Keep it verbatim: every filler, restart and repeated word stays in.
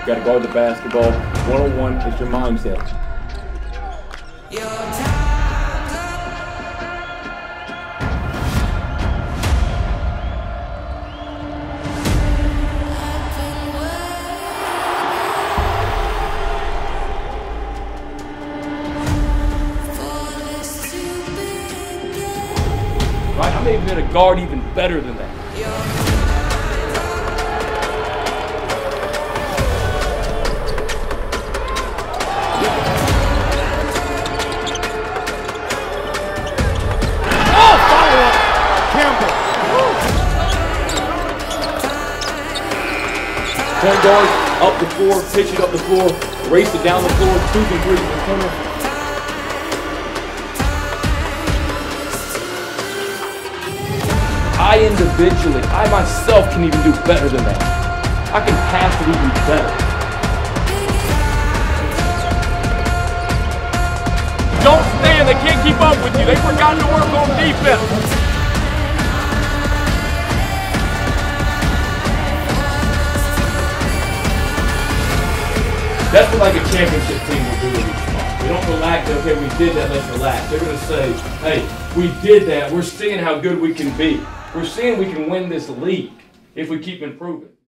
You got to guard the basketball. one oh one is your mindset. Right? I may have been a guard even better than that. Oh, follow-up. Campbell. Point guard, up the floor, pitch it up the floor, race it down the floor, twos and threes in the corner. I individually, I myself can even do better than that. I can pass it even better. Don't stand, they can't keep up with you. They forgot to work on defense. That's what like a championship team will do. We don't relax, okay, we did that, let's relax. They're going to say, hey, we did that, we're seeing how good we can be. We're seeing we can win this league if we keep improving.